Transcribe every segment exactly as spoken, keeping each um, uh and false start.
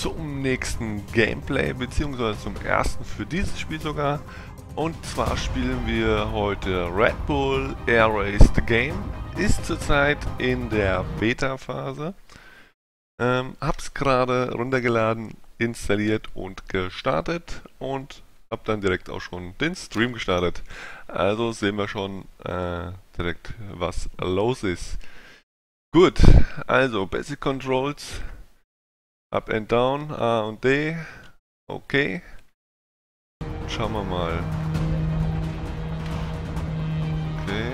zum nächsten Gameplay, beziehungsweise zum ersten für dieses Spiel sogar. Und zwar spielen wir heute Red Bull Air Race The Game. Ist zurzeit in der Beta-Phase. Ähm, hab's gerade runtergeladen, installiert und gestartet und hab dann direkt auch schon den Stream gestartet. Also sehen wir schon äh, direkt, was los ist. Gut, also Basic Controls, Up and Down, A und D, okay. Schauen wir mal. Okay.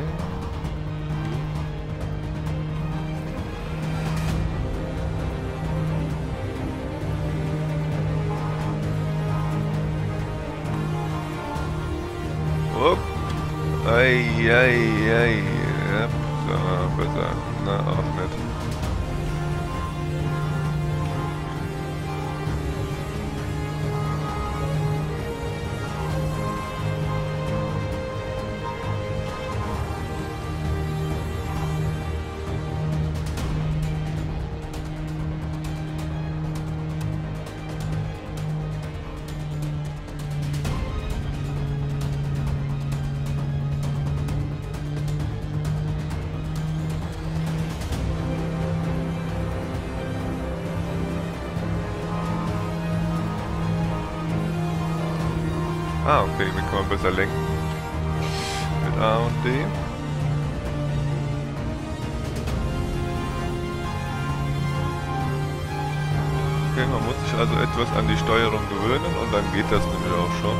Upp. Ei, ei, ei. Ja, so, besser. Na, auch nicht. Ah, okay, wir können besser lenken. Mit A und D. Okay, man muss sich also etwas an die Steuerung gewöhnen und dann geht das nämlich auch schon.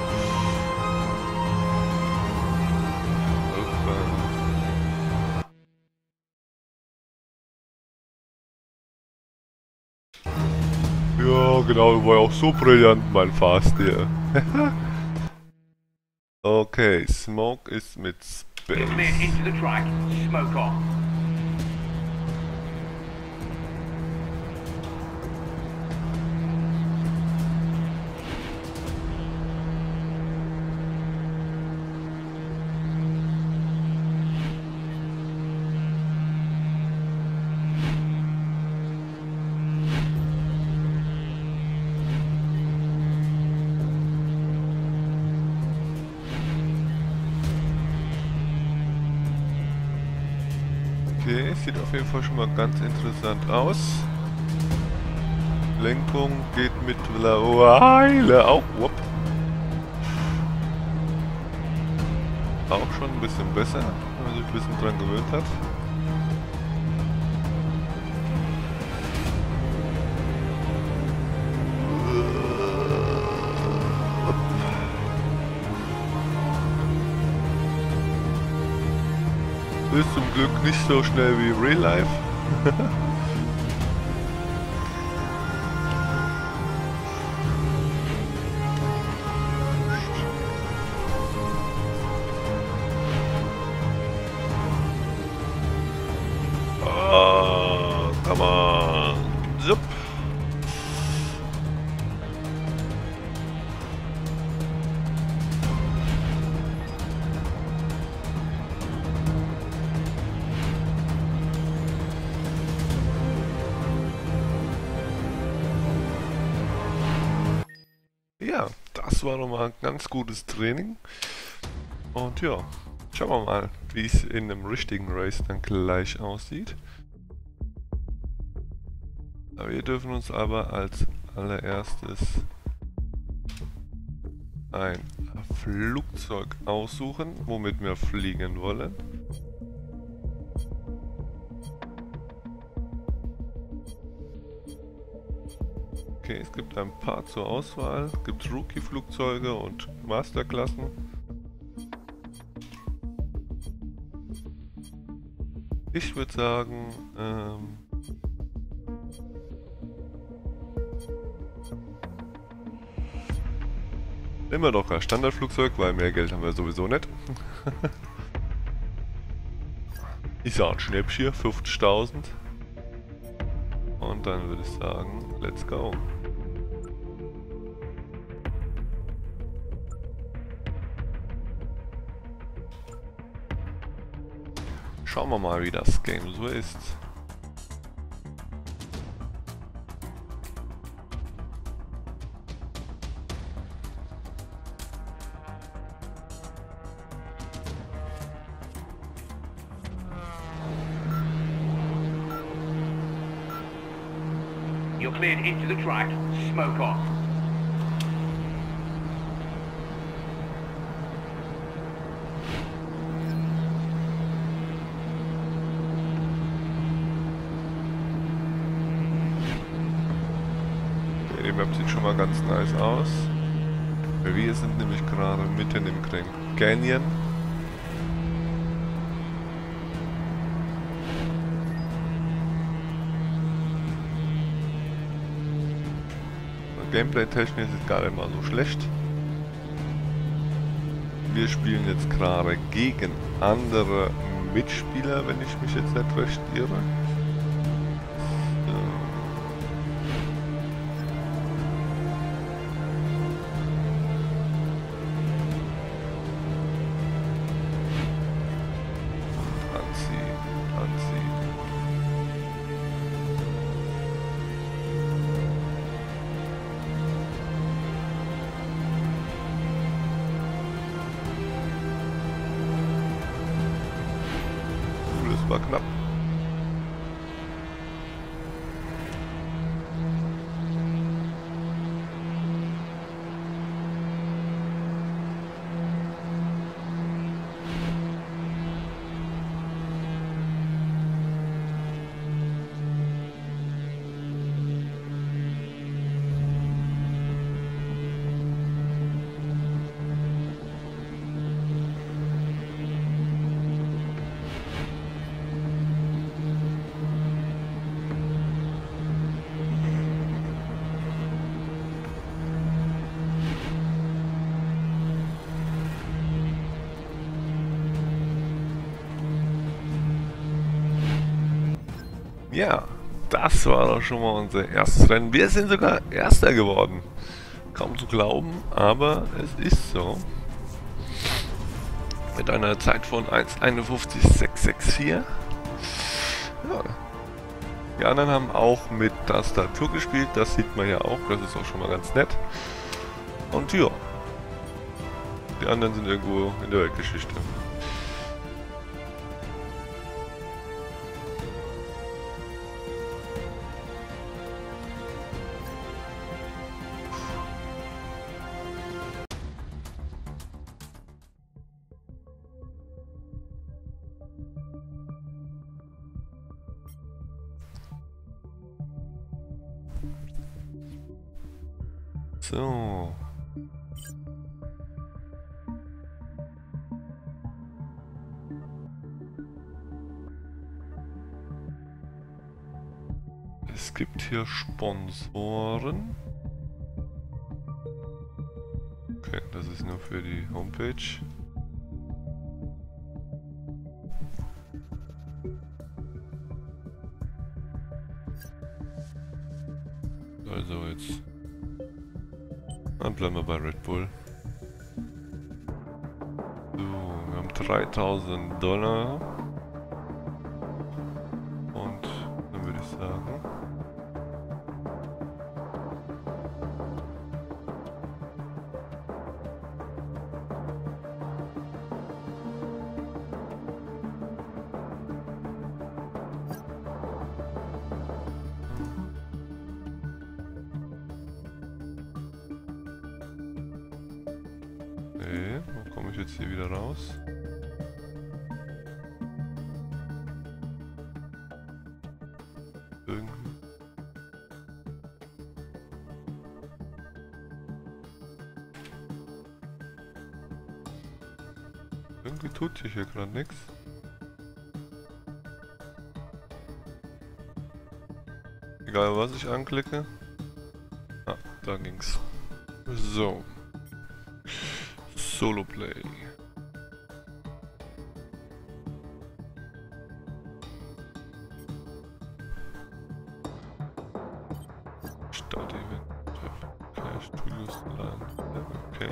Ja, genau, war ja auch so brillant, mein Fast hier. Okay, Smoke ist mit Space. Into the track, smoke on. Okay, sieht auf jeden Fall schon mal ganz interessant aus. Lenkung geht mittlerweile auch, whoop, auch schon ein bisschen besser, wenn man sich ein bisschen dran gewöhnt hat. Ist zum Glück nicht so schnell wie Real Life. Oh, come on. Zup. Ja, das war nochmal ein ganz gutes Training. Und ja, schauen wir mal, wie es in einem richtigen Race dann gleich aussieht. Aber wir dürfen uns aber als allererstes ein Flugzeug aussuchen, womit wir fliegen wollen. Okay, es gibt ein paar zur Auswahl. Es gibt Rookie-Flugzeuge und Masterklassen. Ich würde sagen, ähm, immer doch ein Standardflugzeug, weil mehr Geld haben wir sowieso nicht. Ich sage ein Schnäppchen, fünfzigtausend. Und dann würde ich sagen, let's go. Schauen wir mal, wie das Game so ist. You're cleared into the track. Smoke on. Die Map sieht schon mal ganz nice aus. Wir sind nämlich gerade mitten im Grand Canyon. Gameplay-technisch ist gar nicht mal so schlecht. Wir spielen jetzt gerade gegen andere Mitspieler, wenn ich mich jetzt nicht recht irre. War knapp. Ja, das war doch schon mal unser erstes Rennen. Wir sind sogar Erster geworden. Kaum zu glauben, aber es ist so. Mit einer Zeit von eins einundfünfzig sechs sechs vier. Ja. Die anderen haben auch mit Tastatur gespielt, das sieht man ja auch, das ist auch schon mal ganz nett. Und ja, die anderen sind irgendwo in der Weltgeschichte. So. Es gibt hier Sponsoren. Okay, das ist nur für die Homepage. Also jetzt. Dann bleiben wir bei Red Bull. So, wir haben dreitausend Dollar. Und dann würde ich sagen... Okay, wo komme ich jetzt hier wieder raus? Irgendwie. Irgendwie tut sich hier gerade nichts. Egal was ich anklicke. Ah, da ging's. So. Solo Play. Start Event. Okay, Studios laden. Okay.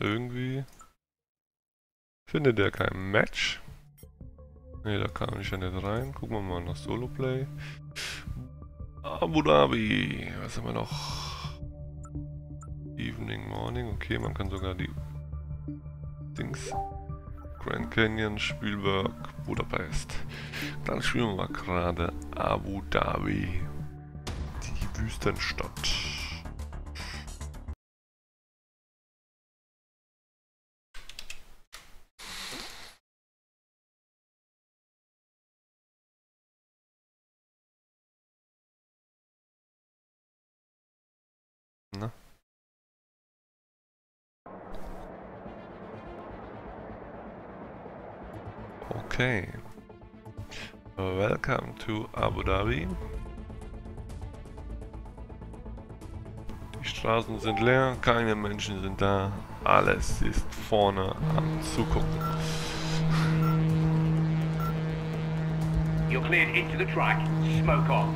irgendwie findet er kein Match. Ne, da kann ich ja nicht rein. Gucken wir mal nach Solo-Play. Abu Dhabi. Was haben wir noch? Evening, Morning. Okay, man kann sogar die Dings. Grand Canyon, Spielberg, Budapest. Dann spielen wir mal gerade Abu Dhabi. Die Wüstenstadt. Na? Okay. Welcome to Abu Dhabi. Die Straßen sind leer, keine Menschen sind da. Alles ist vorne am Zugucken. You're cleared into the track. Smoke on.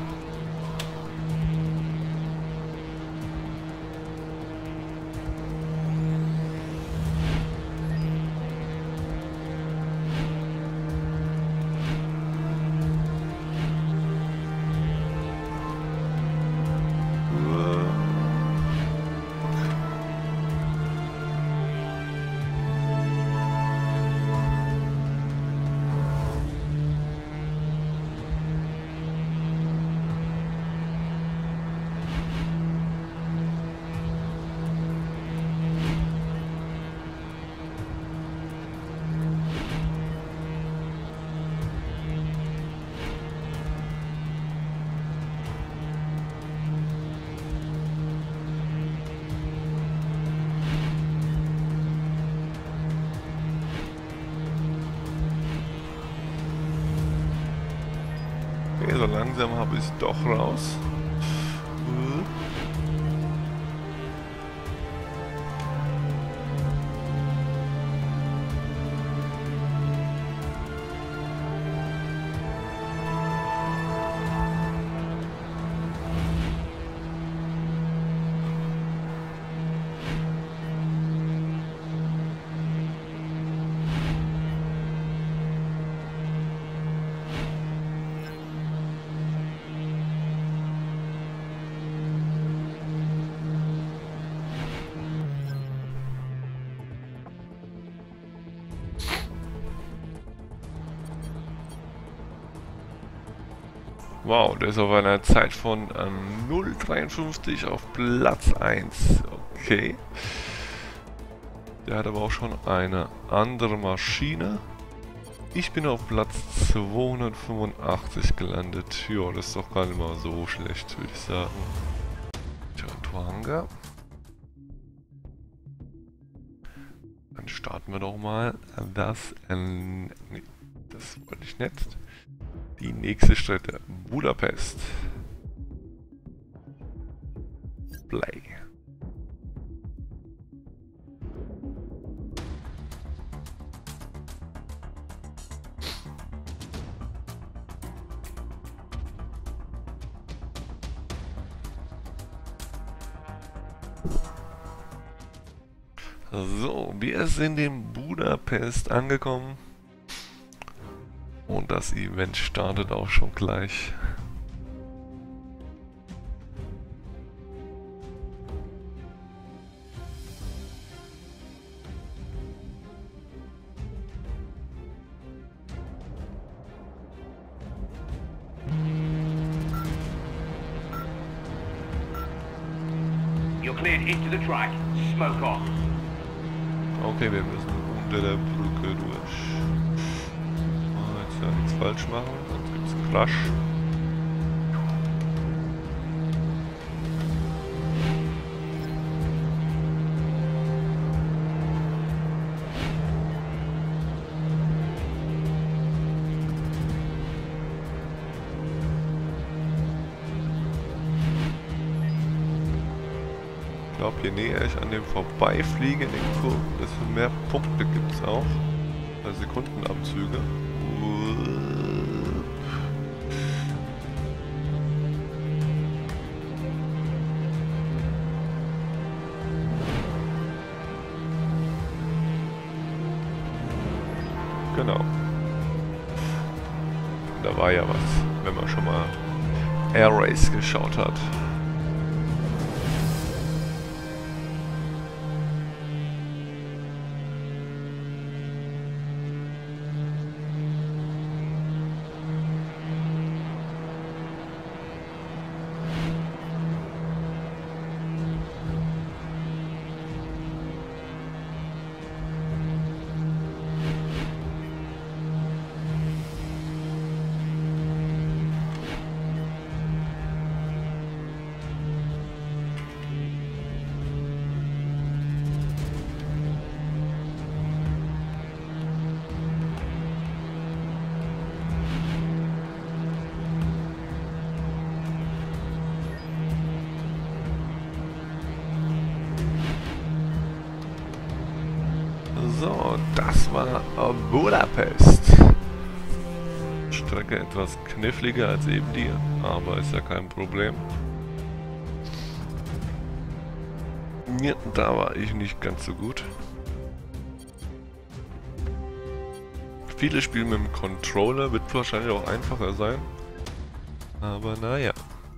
Okay, so langsam habe ich es doch raus. Wow, der ist auf einer Zeit von ähm, null Komma dreiundfünfzig auf Platz eins. Okay. Der hat aber auch schon eine andere Maschine. Ich bin auf Platz zweihundertfünfundachtzig gelandet. Ja, das ist doch gar nicht mal so schlecht, würde ich sagen. Tja, Tuanga. Dann starten wir doch mal das. Ähm, nee, das wollte ich nicht. Die nächste Strecke, Budapest. Play. So, wir sind in Budapest angekommen. Und das Event startet auch schon gleich. You're cleared into the track. Smoke on. Okay, wir müssen unter der Brücke durch. Ja, nichts falsch machen, sonst gibt es Crash. Ich glaube, je näher ich an dem vorbeifliege in den Kurven, desto mehr Punkte gibt es auch. Also Sekundenabzüge. Genau. Da war ja was, wenn man schon mal Air Race geschaut hat. So, das war Budapest. Strecke etwas kniffliger als eben die, aber ist ja kein Problem. Ja, da war ich nicht ganz so gut. Viele spielen mit dem Controller, wird wahrscheinlich auch einfacher sein. Aber naja.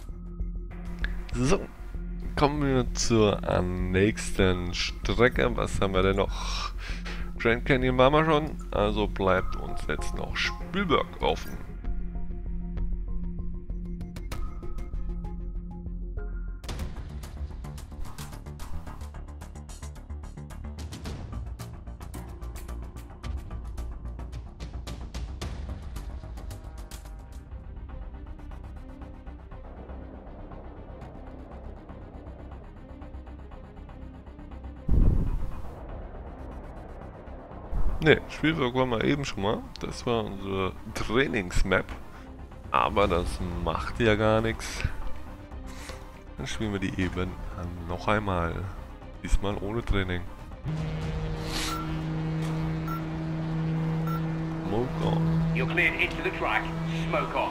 So, kommen wir zur nächsten Strecke. Was haben wir denn noch? Grand Canyon waren wir schon, also bleibt uns jetzt noch Spielberg offen. Ne, Spielberg waren wir eben schon mal. Das war unsere Trainingsmap. Aber das macht ja gar nichts. Dann spielen wir die eben noch einmal. Diesmal ohne Training. Smoke on. You're cleared into the track. Smoke on.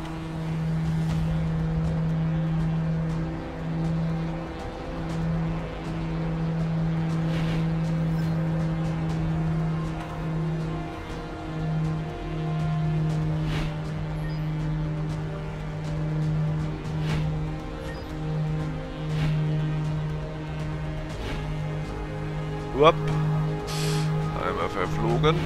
Upp. Einmal verflogen.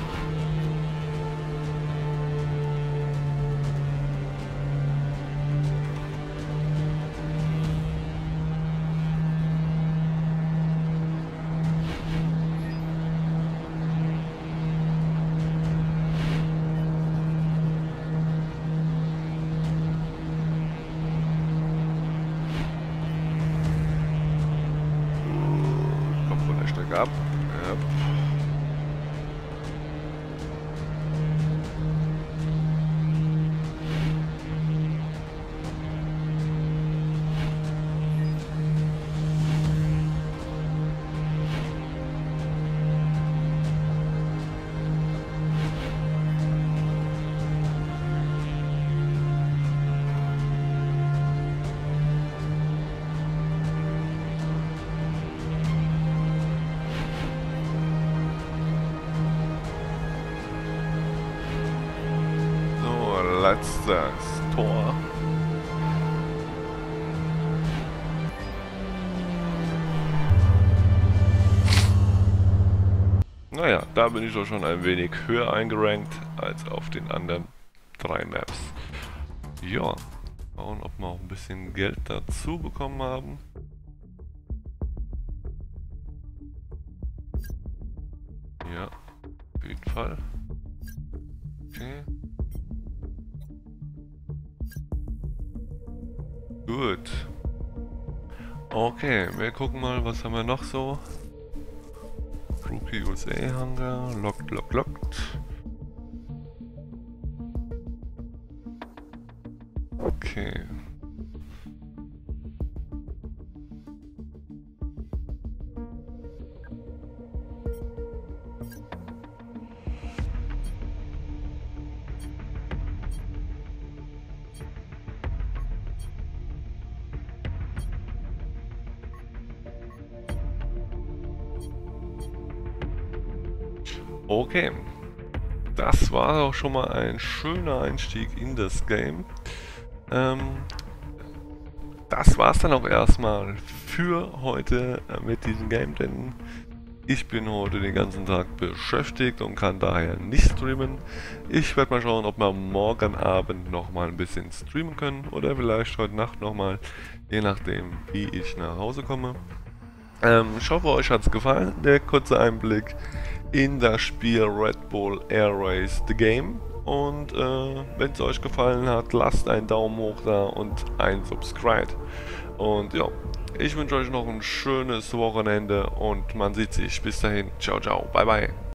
Kommt von der Strecke ab. Ja. Letztes Tor. Naja, da bin ich doch schon ein wenig höher eingerankt als auf den anderen drei Maps. Ja, schauen, ob wir auch ein bisschen Geld dazu bekommen haben. Ja, auf jeden Fall. Okay. Gut. Okay, wir gucken mal, was haben wir noch so. Rookie U S A Hangar, locked, locked, locked. Okay. Okay, das war auch schon mal ein schöner Einstieg in das Game. Ähm, das war es dann auch erstmal für heute mit diesem Game, denn ich bin heute den ganzen Tag beschäftigt und kann daher nicht streamen. Ich werde mal schauen, ob wir morgen Abend nochmal ein bisschen streamen können oder vielleicht heute Nacht nochmal, je nachdem wie ich nach Hause komme. Ähm, ich hoffe, euch hat es gefallen, der kurze Einblick in das Spiel Red Bull Air Race The Game. Und äh, wenn es euch gefallen hat, lasst einen Daumen hoch da und ein Subscribe. Und ja, ich wünsche euch noch ein schönes Wochenende und man sieht sich. Bis dahin. Ciao, ciao. Bye, bye.